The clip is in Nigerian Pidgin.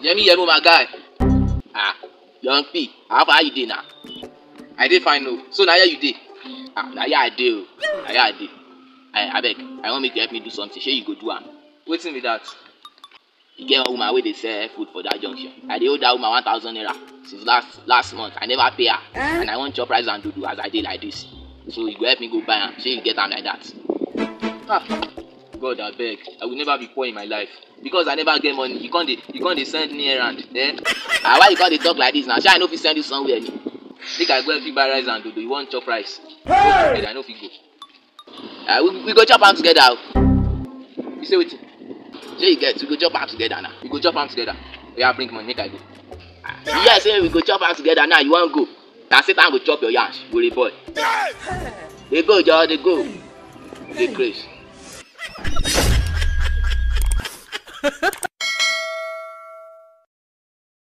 Yemi, my guy. Ah, yungpee, how far you dey now? I dey fine no. So now here you dey. Ah, now here I dey o. Now here I dey. I beg, I want make you help me do something. Shey you go do am. Wetin be that? You get one woman wey dey sell food for that junction. I dey owe that woman 1,000 naira since last month. I never pay her, and I wan chop rice and dodo as I dey like this. So you go help me go buy am. Shey you get am like that? Ah, God abeg, I will never be poor in my life because I never get money. You can't dey send me errand. Eh? Ah, why you can't dey talk like this now? Shey I no fit send you somewhere ni? Make I go help you buy rice and dodo. You wan chop rice? Hey! I no fit go. We go chop am together. You say wetin? Shey you get? We go chop am together now. We go chop am together. Oya bring money make I go. You hear say we go chop am together now. You wan go? Na Satan go chop your yansh, worry boy. Dey go, Joe. Dey go. Dey craze.